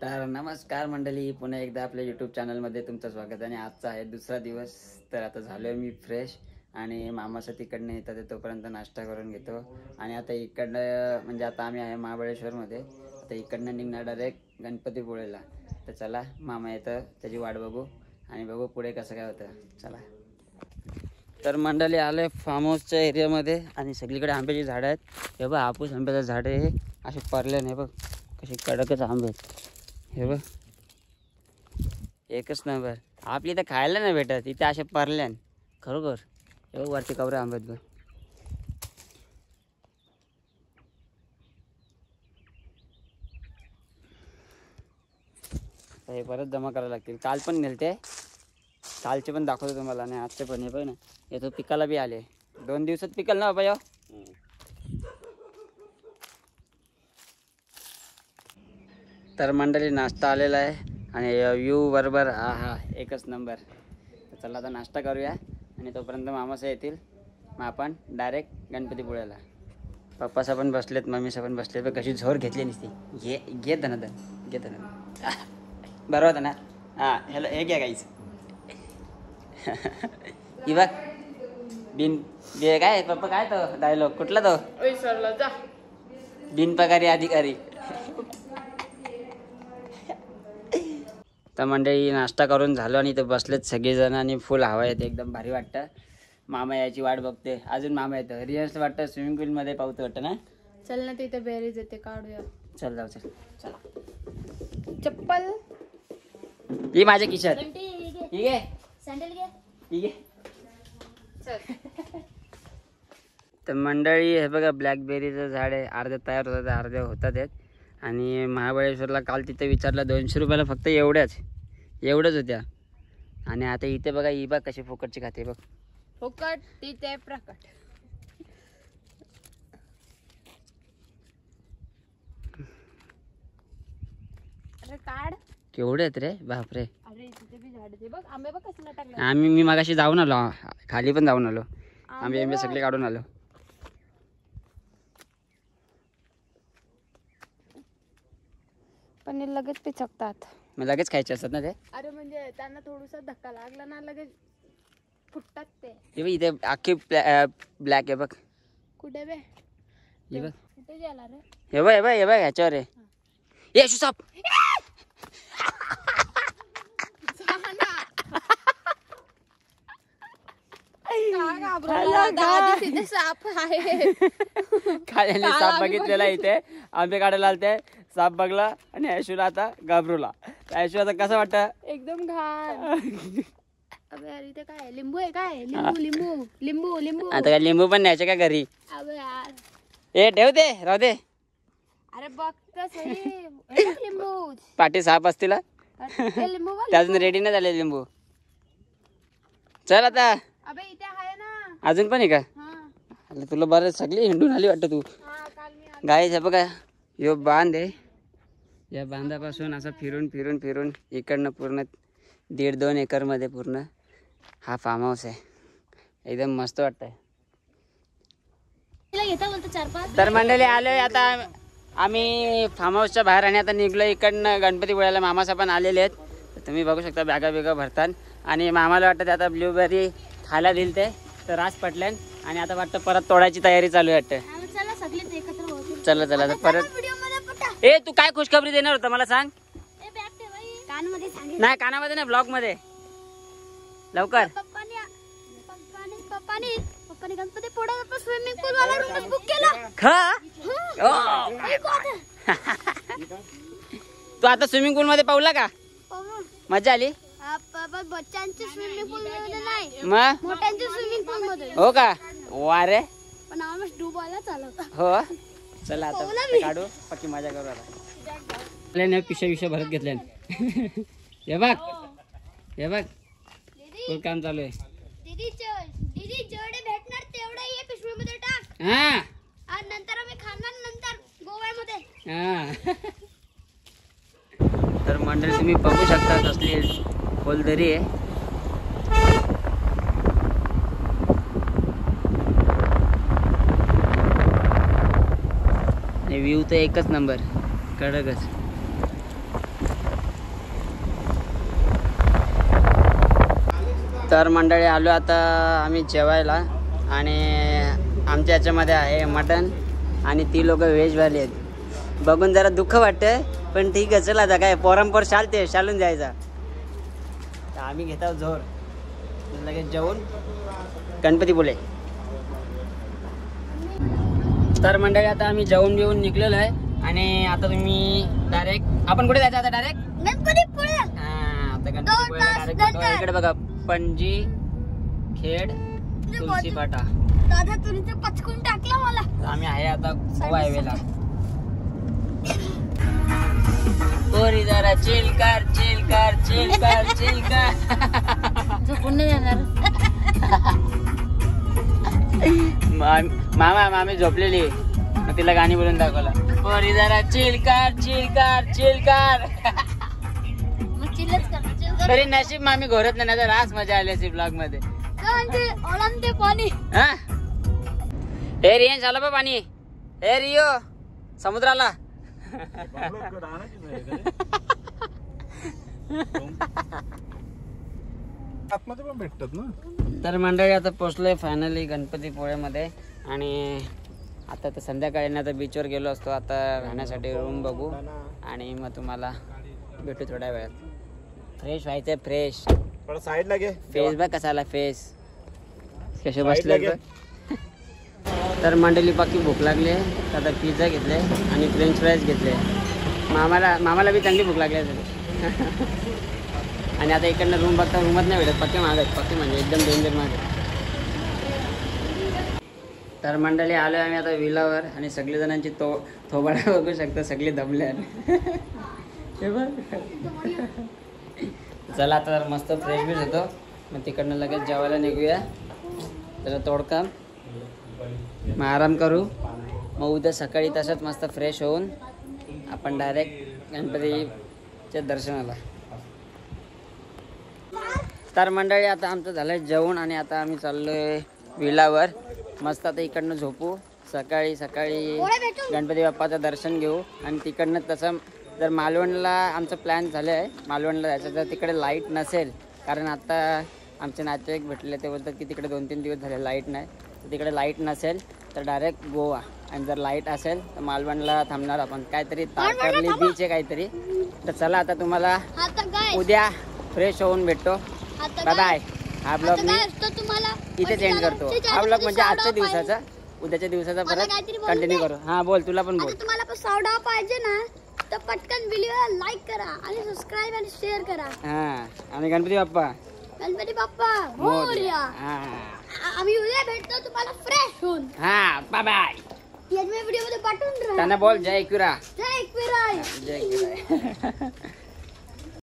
तर नमस्कार मंडळी, पुन्हा एकदा आपल्या यूट्यूब चॅनलमध्ये तुमचं स्वागत आहे. आणि आजचा आहे दुसरा दिवस. तर आता झालोय मी फ्रेश आणि मामाचं तिकडनं येतात तोपर्यंत नाश्ता करून घेतो. आणि आता इकडनं म्हणजे आता आम्ही आहे महाबळेश्वरमध्ये. आता इकडनं निघणार डायरेक्ट गणपतीपुळेला. तर चला, मामा येतं त्याची वाट बघू आणि बघू पुढे कसं काय होतं. चला. तर मंडळी आले फार्म हाऊसच्या एरियामध्ये आणि सगळीकडे आंब्याची झाडं आहेत. हे बघ, हापूस आंब्याचं झाड आहे, असे परले नाही बघ, कसे कडकच आंबे आहेत. हे बघ, एकच नंबर. आपली इथं खायला नाही भेटत, इथे असे परल्यान खरोखर. हे बघ, वरती कवरे आंबे आहेत बघ. हे परत जमा करायला लागतील. काल पण नेलते, कालचे पण दाखवतो तुम्हाला आणि आजचे पण. हे पण ना, हे तो पिकाला बी आले. 2 दिवसात पिकल ना बाबा. तर मंडळी नाश्ता आलेला आहे आणि व्ह्यू बरोबर. हा एकच नंबर. तर चला आता नाश्ता करूया आणि तोपर्यंत मामासा येतील, मग आपण डायरेक्ट गणपतीपुळ्याला. पप्पासा पण बसलेत, मम्मीसा पण बसले. बघ कशी झोर घेतली नसती. घे धनादन, घे धनादन. बरोबर होतं ना. हां, हॅलो, हे घ्या काहीच. ही बघ बिन बे काय पप्पा, काय तो डायलॉग कुठला तो? बिनपगारी अधिकारी. तर मंडळी नाश्ता करून झालो आणि इथे बसलेत सगळेजण आणि फुल हवा येते, एकदम भारी वाटतं. मामा याची वाट बघते, अजून मामा येतं. रिअल्स वाटतं स्विमिंग पूलमध्ये पावतं वाटतं ना. चल ना, तिथे बेरीज येते, काढूया. चल जाऊ, चल चला. चप्पल ही माझ्या खिशात. ठीक आहे, सँडल घे. ठीक आहे, चल. तर मंडळी हे बघा, ब्लॅकबेरीचं झाड आहे. अर्धे तयार होतात, अर्धे होतात आहेत. आणि महाबळेश्वरला काल तिथे विचारलं 200 रुपयाला फक्त एवढंच होत्या. आणि आता इथे बघा, ही बघ कशी फुकटची खाते बघ. फुकट तिथे प्रकट. अरे काढ. केवढे आहेत रे, बापरे. अरे तिथे बी झाड आहे बघ, आंबे बघ कसं टाकले. मी मगाशी जाऊन आलो, खाली पण जाऊन आलो. आंबे सगळे काढून आलो. पण लगेच पिचकतात. मग लगेच खायचे असतात ना ते. अरे म्हणजे त्यांना थोडासा धक्का लागला ना, लगेच फुटतात ते. इथे अख्खी ब्लॅक आहे बघ. कुठे बे? हे बघ, कुठे गेला रे? हे बघ ह्याच्यावर आहे. ये साप. साप आहे. खाल्याने साप बघितलेला इथे. आंबे काढायला आलते, साप बघला आणि ऐशूला आता घाबरवला. ऐशू आता कसं वाटतं? एकदम घाण. अबे यार, इथे काय लिंबू आहे? काय लिंबू आता काय लिंबू पण न्यायचे का घरी? अबे यार, ए ठेव दे, राहू दे. अरे बघ तर सही. लिंबू पाठी साप असतील. लिंबू ते अजून रेडी नाही झाले लिंबू. चल आता. अबे इथे आहे ना अजून पण आहे का? हा तुला बरं सगळी हिंडून आली वाटतं तू. काल मी गाईस हे बघा, यो बांध आहे. या बांधापासून असं फिरून इकडनं पूर्ण 1.5-2 एकरमध्ये पूर्ण हा फार्म हाऊस आहे. एकदम मस्त वाटतंय. तर मंडळी आलोय आता आम्ही फार्म हाऊसच्या बाहेर आणि आता निघलो इकडनं गणपतीपुळ्याला. मामासा पण आलेले आहेत. तर तुम्ही बघू शकता, बॅगा भरतात. आणि मामाला वाटतं ते आता ब्लूबेरी खायला दिल ते, तर रास पटल्यान आणि आता वाटतं परत तोडायची तयारी चालू आहे वाटतं. चला तर परत. ए तू काय खुशखबरी देणार होता मला सांग. नाही, कानामध्ये नाही, ब्लॉग मध्ये. लवकर. पप्पानी गणपतीपुळ्याला स्विमिंग पूल वाला रूम बुक केला. तू आता स्विमिंग पूल मध्ये पावला का? मजा आली? बच्चांची स्विमिंग पूल मध्ये नाही, मग मोठ्यांची स्विमिंग पूल मध्ये. हो का? वा रे. पण आम्ही डुबायला चालवता. हो, चला आता काढू, पक्की मजा करू आता. पिशा भरत घेतल्या. हे बघ फुल काम चालू आहे. दीदी जेवढे भेटणार तेवढे ये पिशवीमध्ये टाक. हा, आणि नंतर आम्ही खाणार नंतर गोव्यामध्ये. हा. तर मंडळी तुम्ही बघू शकता कसली खोलदरी आहे. व्ह्यू तर एकच नंबर, कडकच. तर मंडळी आलो आता आम्ही जेवायला आणि आमच्या याच्यामध्ये आहे मटन आणि ती लोक व्हेजवाली आहेत. बघून जरा दुःख वाटतंय पण ठीक आहे, चला आता काय पोरांपोर चालते, चालून जायचा. तर आम्ही घेत आहोत जोर, लगेच जेवून गणपती बोले. तर मंडळी आता आम्ही जेवून बिवून निघलेलो आहे आणि आता तुम्ही डायरेक्ट आपण कुठे जायचं आता? डायरेक्ट गणपतीपुळे. आता गणपतीपुळे डायरेक्ट इकडे बघा, पणजी, खेड, तुलसी फाटा. दादा तुमचं पचकून टाकला मला. आम्ही आहे आता गोवा हायवेला. पोरी जरा चिल कर चिल कर चिल कर चिल कर. झोपून नाही जाणार. मामा मामी झोपलेली, मग तिला गाणी बोलून दाखवला. पोरी जरा चिल कर चिल कर चिल कर. मग चिल्लच कर, चिल कर. तरी नशीब मामी घोरत नाही, तर रास मजा आली अशी ब्लॉग मध्ये. ओळंते पाणी. हा हे रियान झालं बा पाणी. हे रियो समुद्राला. आतमध्ये पण भेटतात ना. तर मंडळी आता पोचलोय फायनली गणपतीपुळेमध्ये आणि आता तर संध्याकाळी ना आता बीचवर गेलो असतो. आता राहण्यासाठी रूम बघू आणि मग तुम्हाला भेटू थोड्या वेळात. फ्रेश व्हायचंय, फ्रेश. थोडा साईडला घे. फेस बघ कसा आला, फेस कसे बसले. तर मंडळी बाकी भूक लागली, आता पिझ्झा घेतले आणि फ्रेंच फ्राईज घेतले. मामाला बी चांगली भूक लागली असेल. आणि आता इकडनं रूम बघता, रूमच नाही भेटत, पक्के मागत, पक्के म्हणजे एकदम डेंजर मागत. तर मंडळी आलो आम्ही आता विलावर आणि सगळे जणांची थोबाडा बघू शकता, सगळे दमले. चला आता मस्त फ्रेश बीच होतो, मग तिकडनं लगेच जेवायला निघूया. तर तोडकाम मग आराम करू, मग उद्या सकाळी तसंच मस्त फ्रेश होऊन आपण डायरेक्ट गणपतीच्या दर्शनाला. तर मंडळी आता आमचं झालंय जेवण आणि आता आम्ही चाललोय विलावर. मस्त आता इकडनं झोपू, सकाळी सकाळी गणपती बाप्पाचं दर्शन घेऊ. आणि तिकडनं तसं जर मालवणला आमचं प्लॅन झालं आहे, मालवणला जायचं. जर तिकडे लाईट नसेल, कारण आता आमचे नातेवाईक भेटले, ते बोलतात की तिकडे 2-3 दिवस झाले लाईट नाही, तर तिकडे लाईट नसेल तर डायरेक्ट गोवा. आणि जर लाईट असेल तर मालवणला थांबणार आपण, काहीतरी तारकर्ली बीच आहे काहीतरी. तर चला आता तुम्हाला उद्या फ्रेश होऊन भेटतो. Bye bye. हा ब्लॉग मी इथे चेंज करतो. हा ब्लॉग म्हणजे आजच्या दिवसाचा, उद्याच्या दिवसाचा परत कंटिन्यू करू. हा बोल, तुला पण बोल. तुम्हाला पण सावडा पाहिजे ना, तर पटकन व्हिडिओला लाईक करा आणि सबस्क्राईब आणि शेअर करा. हा आणि गणपती बाप्पा मोरया. हा आम्ही उद्या भेटतो तुम्हाला फ्रेश होऊन. हा बाय बाय. व्हिडिओ मध्ये पाठवून राहा. त्यांना बोल जय एकविरा. जय एकविराय. जय एकविरा.